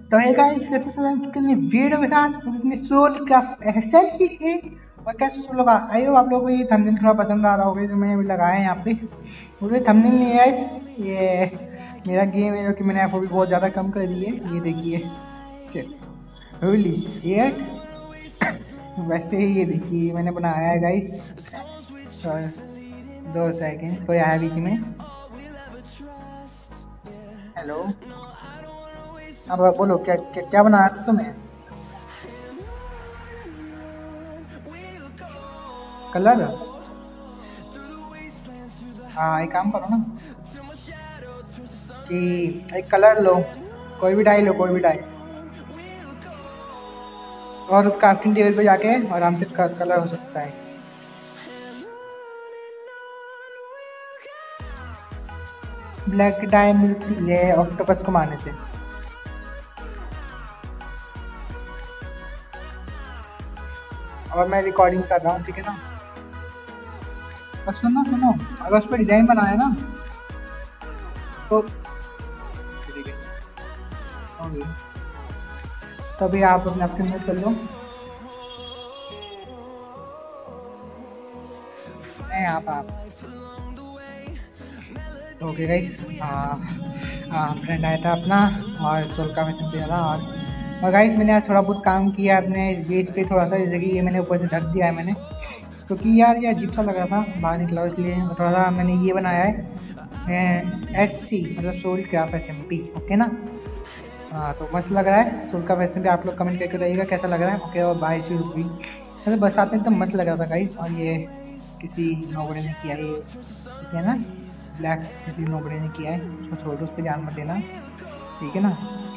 तो है guys video के साथ अपने सोल क्राफ्ट एसएमपी के और कैसे सब लोग आए हो। आप लोगों को ये थंबनेल थोड़ा पसंद आ रहा होगा जो मैंने अभी लगाया है यहाँ पे। मुझे थंबनेल नहीं है, ये मेरा गेम है जो कि मैंने एफओबी बहुत ज़्यादा कम कर दी है। ये देखिए होली शिट। वैसे ही ये देखिए मैंने बनाया है गाइस। और 2 सेकंड कोई आया बीच में। हेलो, अब बोलो क्या क्या, क्या बनाया था तुम्हें? कलर? हाँ एक काम करो ना कि एक कलर लो, कोई भी डाई लो, कोई भी डाई, और क्राफ्टिंग टेबल पे जाके आराम से कलर हो सकता है। ब्लैक डाई मिलती है ऑक्टोपस को मारने से। और मैं रिकॉर्डिंग कर रहा हूँ, ठीक है ना? बस सुनो सुनो, अगर उस पर डिजाइन बनाया ना तो ठीक है। ओके, तभी आप अपने आपके में कर लो। नहीं आप ओके गाइस। हाँ फ्रेंड आया था अपना और सोल का मैसेज दिया था। और गाइस मैंने आज थोड़ा बहुत काम किया अपने बेस पे थोड़ा सा, जैसे कि ये मैंने ऊपर से ढक दिया है मैंने, क्योंकि यार ये अजीब सा लग रहा था बाहर निकला, इसलिए थोड़ा सा मैंने ये बनाया है SC मतलब सोल क्राफ्ट SMP। ओके ना? हाँ तो मस्त लग रहा है सोल क्राफ्ट SMP। आप लोग कमेंट करके बताइएगा कैसा लग रहा है। ओके, और बारिश शुरू हुई मतलब बरसात में एकदम मस्त लग रहा था गाइस। और ये किसी नोबड़े ने किया है, ठीक है ना? ब्लैक किसी नोबड़े ने किया है, उसको छोड़ दो, उस पर ध्यान मत देना, ठीक है ना?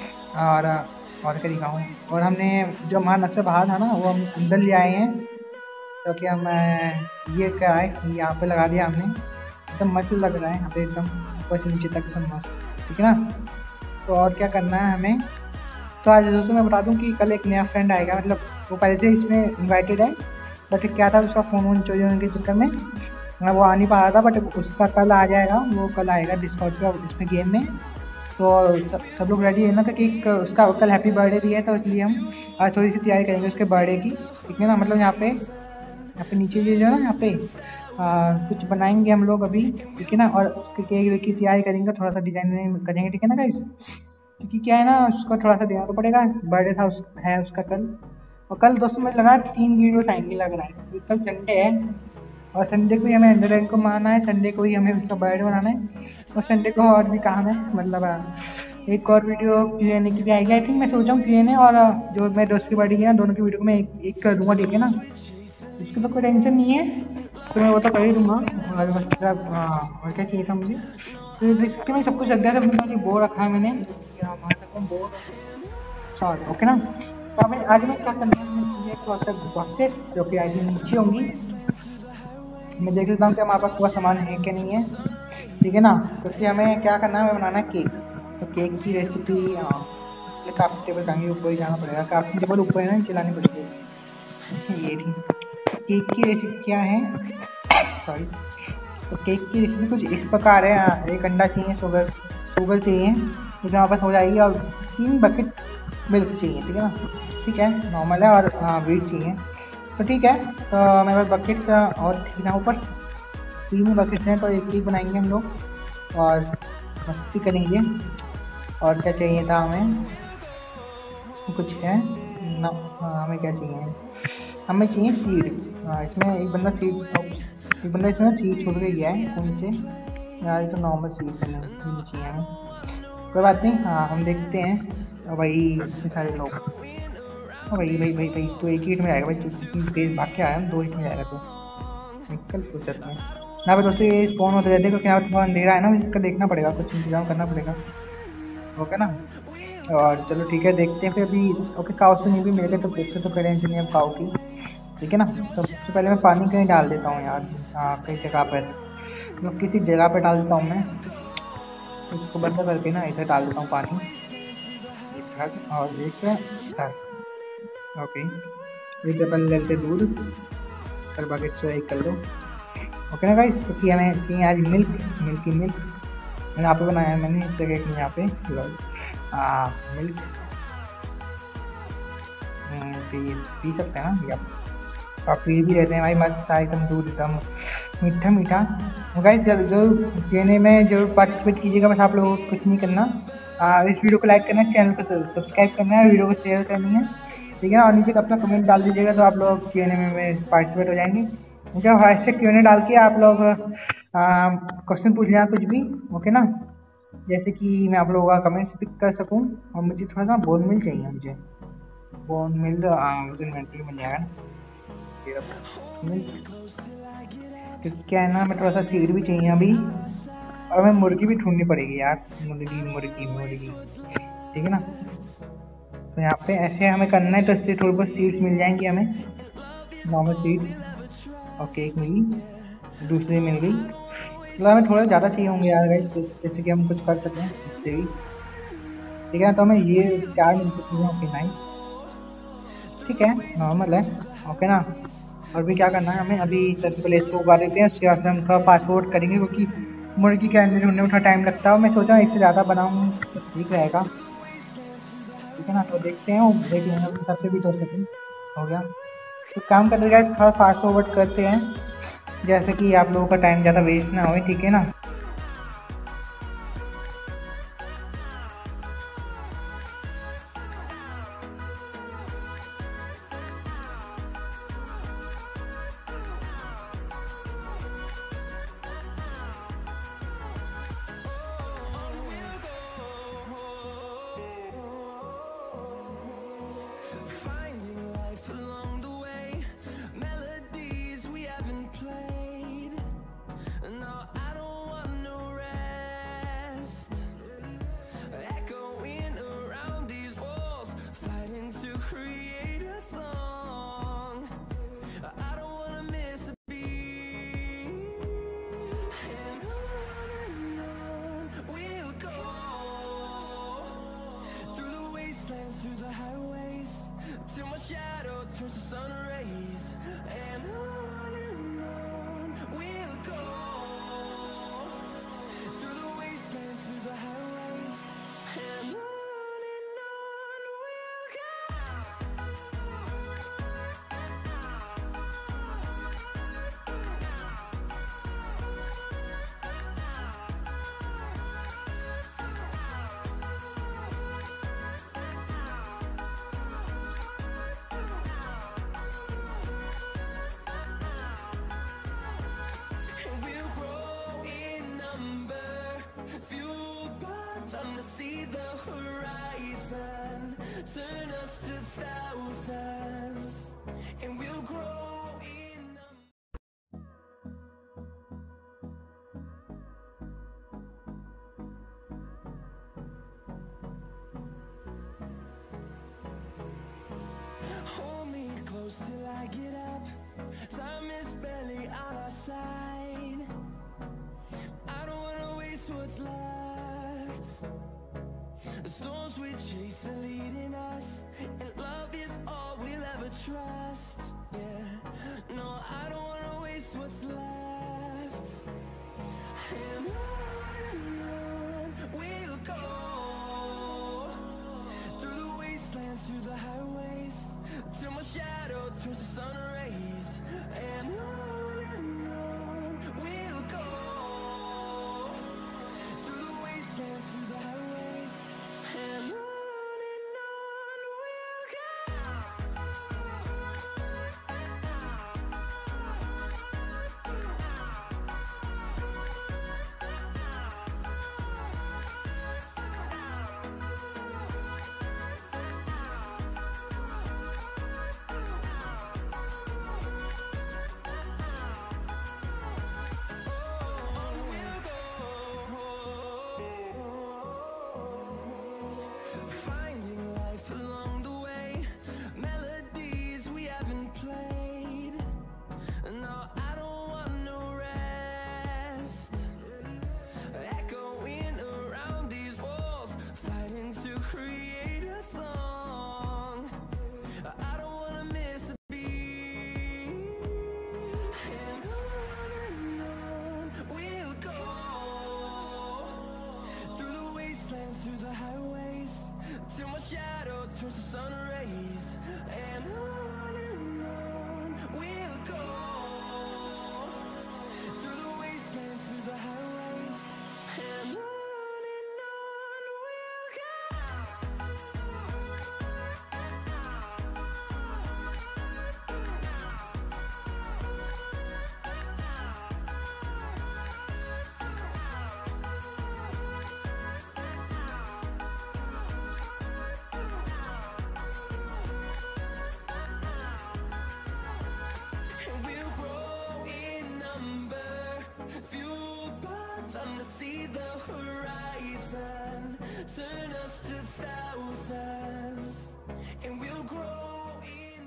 और क्या दिखाऊँ? और हमने जो हमारा नक्शा बाहर था ना वो हम अंदर ले आए हैं, क्योंकि हम ये क्या है यहाँ पे लगा दिया हमने। एकदम मस्त लग रहा है यहाँ पे, एकदम ऊपर से नीचे तक एकदम मस्त, ठीक है ना? तो और क्या करना है हमें? तो आज दोस्तों मैं बता दूं कि कल एक नया फ्रेंड आएगा, मतलब वो पहले से इसमें इनवाइटेड है, बट क्या था उसका फ़ोन वोन चोरी होने के चक्कर में वो आ नहीं पा रहा था। बट उसका कल आ जाएगा, वो कल आएगा डिस्कॉर्ड पे इसमें गेम में। तो सब लोग रेडी है ना, क्योंकि उसका कल हैप्पी बर्थडे भी है, तो इसलिए हम आज थोड़ी सी तैयारी करेंगे उसके बर्थडे की, ठीक है ना? मतलब यहाँ पे नीचे जो है ना यहाँ पे कुछ बनाएंगे हम लोग अभी, ठीक है ना? और उसके केक वेक की तैयारी करेंगे, थोड़ा सा डिजाइन करेंगे, ठीक है ना गाइस? क्योंकि क्या है ना उसको थोड़ा सा देना तो पड़ेगा, बर्थडे था है उसका कल। और कल दोस्तों मुझे लग रहा है 3 वीडियो आएंगे लग रहा है, क्योंकि कल संडे है और संडे को ही हमें अंडरलैंड को मारना है, संडे को ही हमें उसका बर्थडे मनाना है। और संडे को और भी काम है, मतलब एक और वीडियो Q&A की भी आएगी। आई थिंक मैं सोच रहा हूँ Q&A और जो मेरे दोस्त की बर्थडे की है दोनों की वीडियो में एक कर दूंगा, ठीक है ना? उसकी तो कोई टेंशन नहीं है, तो मैं वो तो कर ही दूंगा। और मतलब और क्या चाहिए था मुझे? तो बेसिकली मैं सब कुछ लग गया था, मुझे बोर रखा है मैंने, बोर शॉर्ट, ओके ना? तो हमें आज मैं क्या करना है, मुझे थोड़ा सा बकेट्स जो कि आई थिंक नीचे होंगी, मैं देख लेता हूँ कि हमारे पास पूरा सामान है कि नहीं है, ठीक है ना? क्योंकि हमें क्या करना है, हमें बनाना है केक। तो केक की रेसिपी क्राफ्टिंग टेबल कहीं ऊपर ही जाना पड़ेगा, क्राफ्टिंग टेबल ऊपर है ना, चलानी पड़ेगी। अच्छा ये ठीक। तो केक की रेसिपी क्या है? सॉरी। तो केक की रेसिपी कुछ इस प्रकार है। एक अंडा चाहिए, शुगर चाहिए, लेकिन हमारे पास हो जाएगी, और 3 बकेट मिल्क चाहिए, ठीक है ना? ठीक है, नॉर्मल है। और व्हीट चाहिए, तो ठीक है। तो मेरे पास बकेट्स और ठीक ना ऊपर 3 बकेट्स हैं, तो एक केक बनाएंगे हम लोग और मस्ती करेंगे। और क्या चाहिए था हमें? कुछ है ना? हमें क्या चाहिए? हमें चाहिए सीड। इसमें एक बंदा इसमें सीड छोड़ के गया है कौन से यार, ये तो नॉर्मल सीड्स हैं, नहीं चाहिए हमें। कोई बात नहीं, हाँ हम देखते हैं। भाई इतने सारे लोग, भाई तो एक ही हिट में आएगा भाई, तेज भाग के आया हम, 2 हिट में जाएगा तो निकल फुर्सत में ना। भाई दोस्तों ये स्पॉन होते रहते हैं, क्योंकि यहाँ थोड़ा अंधेरा है ना, इसका देखना पड़ेगा, कुछ इंतजाम करना पड़ेगा, ओके ना? और चलो ठीक है, देखते हैं फिर अभी। ओके, काउ तो नहीं भी मिल गए तो फिर से तो करें इंजीनियर काउ की, ठीक है ना? तो सबसे पहले मैं पानी कहीं डाल देता हूँ यार, हाँ कई जगह पर, मतलब किसी जगह पर डाल देता हूँ मैं, इसको बंद करके ना इधर डाल देता हूँ पानी, इधर और एक इधर। ओके, एक अपन ले लेते दूध, कल बकेट से एक कर लो, ओके ना गाइस? क्योंकि हमें चाहिए आज मिल्क यहाँ पे बनाया है मैंने इस जगह के, यहाँ पे मिल्क, पी सकते हैं ना ये आप पी भी रहते हैं भाई, मस्त था एकदम, दूध एकदम मीठा मीठा। गाइस जरूर Q&A में जरूर पार्टिसिपेट कीजिएगा, बस आप लोगों को कुछ नहीं करना, इस वीडियो को लाइक करना है, चैनल को सब्सक्राइब करना है, वीडियो को शेयर करनी है, ठीक है ना, और नीचे अपना कमेंट डाल दीजिएगा तो आप लोग Q&A में पार्टिसिपेट हो जाएंगे। मुझे हैशटैग Q&A डाल के आप लोग क्वेश्चन पूछ लेना कुछ भी, ओके ना, जैसे कि मैं आप लोगों का कमेंट्स पिक कर सकूं। और मुझे थोड़ा सा बोन मिल चाहिए, मुझे बोन मिल इन्वेंट्री मिल जाएगा ना, क्योंकि क्या है ना, मैं थोड़ा सा सीड भी चाहिए अभी, और हमें मुर्गी भी ढूंढनी पड़ेगी यार, मुर्गी मुर्गी मुर्गी, ठीक है ना। तो यहाँ पे ऐसे हमें करना है, तो इससे थोड़ी बहुत सीड्स मिल जाएंगी हमें, नॉर्मल सीड्स। ओके, एक मिली, दूसरी मिल गई, मतलब हमें थोड़ा ज़्यादा चाहिए होंगे यार गाइस, जैसे कि हम कुछ कर सकें इससे भी, ठीक है। तो हमें ये 4 मिल चुकी हैं, ओके नाइस, ठीक है, नॉर्मल है, ओके ना। और भी क्या करना है हमें, अभी सबसे पहले इसको उगा देते हैं, उसके बाद हम थोड़ा फास्ट फॉरवर्ड करेंगे, क्योंकि मुर्गी के अंडे ढूंढने में थोड़ा टाइम लगता है, मैं सोचा इससे ज़्यादा बनाऊँ तो ठीक रहेगा, ठीक है ना। तो देखते हैं, देख लेंगे अपने हिसाब से भी, 2 सेकंड हो गया। तो काम करते जाए, थोड़ा फास्ट फॉरवर्ड करते हैं, जैसे कि आप लोगों का टाइम ज़्यादा वेस्ट ना हो, ठीक है ना। Till I get up, time is barely on our side. I don't wanna waste what's left. The storms we chase are leading us, and love is all we'll ever trust. Yeah, no, I don't wanna waste what's left. And on we'll go, through the wastelands, through the highways, till my shadow turns to sun rays. And on we'll go, through the wastelands, through the highways. And on we'll go. turn us to thousands, and we'll grow in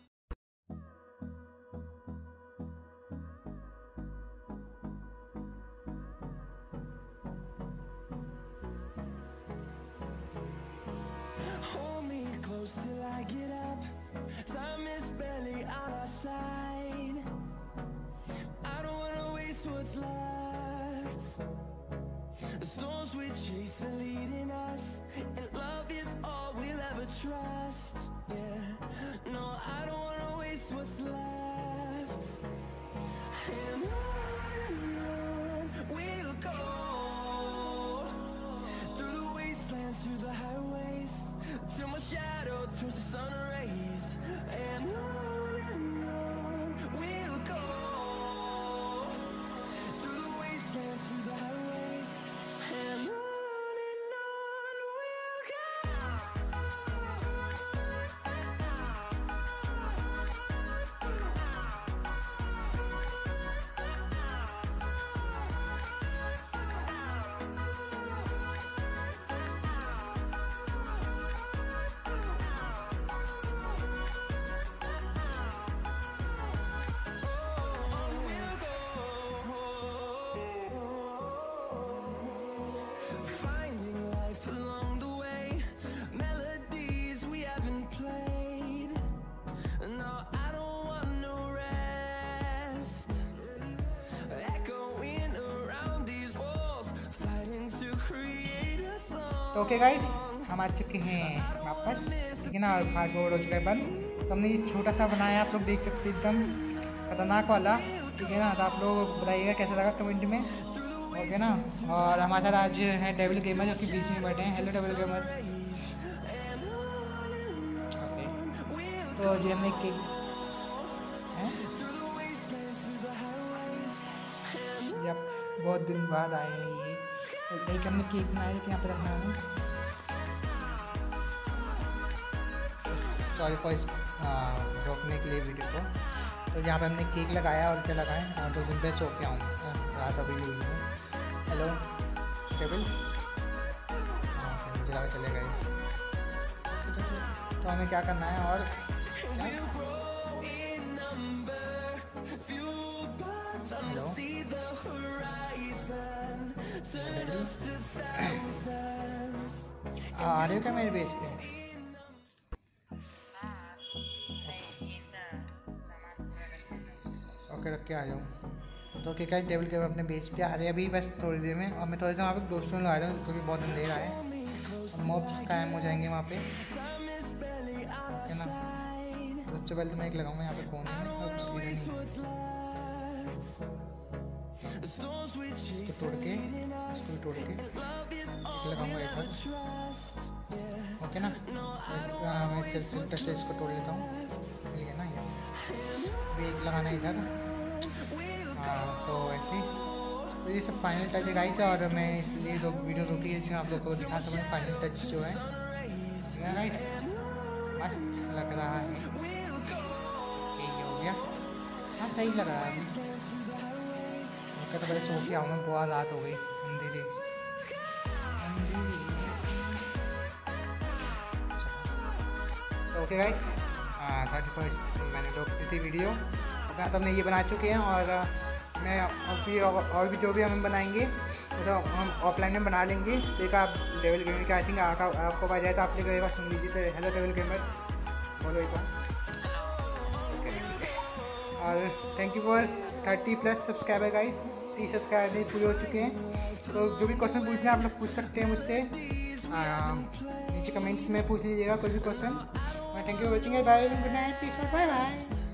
hold me close till I get up. Time is barely on our side. I don't wanna waste what's left. The storms we chase are leading us, and love is all we'll ever trust. Yeah, no, I don't wanna waste what's left. And on we'll go, through the wastelands, through the highways, till my shadow turns to sun rays. And on we'll go, through the wastelands, through the highways, and on we'll go. Finding life along the way, melodies we haven't played. No, I don't want no rest. Echoing around these walls, fighting to create a song. तो okay guys, हम आ चुके हैं वापस, ठीक है ना। और फास्ट फॉरवर्ड हो चुका है बंद। तो हमने ये छोटा सा बनाया, आप लोग देख सकते हैं, एकदम खतरनाक वाला, ठीक है ना। तो आप लोग बताइएगा कैसा लगा कमेंट में, ओके ना। और हमारे साथ आज है डेविल गेमर, जो कि बीच में बैठे हैं। Hello devil gamer. ओके, तो जी हमने केक हैं, जब बहुत दिन बाद आए हैं ये, तो एक हमने केक बनाया कि यहाँ पे रखना है। सॉरी फॉर इस रोकने के लिए वीडियो को। तो यहाँ पे हमने केक लगाया, और क्या लगाए, और 2 दिन पहले सो के आऊँ, रात अभी हुई है। हेलो टेबल, हाँ मुझे लगा चले गए। तो हमें क्या करना है, और हेलो आ रहे हो क्या मेरे बेस पे? ओके, रख के आ जाऊँ। तो क्या क्या टेबल के अपने बेस पे आ रहे हैं अभी, बस थोड़ी देर में। और मैं थोड़ा सा वहाँ पे ग्लोस्टोन लगा दूँ, क्योंकि बहुत अंधेर है और मॉब्स कायम हो जाएंगे वहाँ पे, है ना। सबसे पहले तो मैं एक लगाऊंगा यहाँ पे कोने में, और सीधा नहीं, इसको तोड़ के, इसको भी तोड़ के एक लगाऊंगा इधर, ओके ना। इसका मैं फिल्टर से इसको तोड़ लेता हूँ, मिल गया ना। ये भी एक लगाना है इधर, हाँ। तो ऐसे, तो ये सब फाइनल टच है गाइस। और मैं इसलिए वीडियो रोकी है, जिसमें आप लोग को दिखा सकूँ फाइनल टच जो है गाइस। मस्त लग रहा है, ये हो गया, हाँ सही लग रहा है अभी। ओके, तो पहले सो के आऊँ मैं, बहुत रात हो गई, अंधेरी। ओके गाइस, मैंने रोक दी थी वीडियो, ओके। तो हमने ये बना चुके हैं, और मैं अभी और भी जो भी हम बनाएंगे तो हम ऑफलाइन में बना लेंगे। एक आप डेविल गेमर का, आई थिंक आपको आ जाए तो आप एक बार सुन लीजिए। तो हेलो डेविल गेमर बोलो एक बार, और thank you for 30+ subscriber guys. 30 subscriber पूरे हो चुके हैं। तो जो भी क्वेश्चन पूछना है आप लोग पूछ सकते हैं मुझसे, नीचे कमेंट्स में पूछ लीजिएगा कोई भी question. Thank you for watching, bye, good night, peace, bye bye.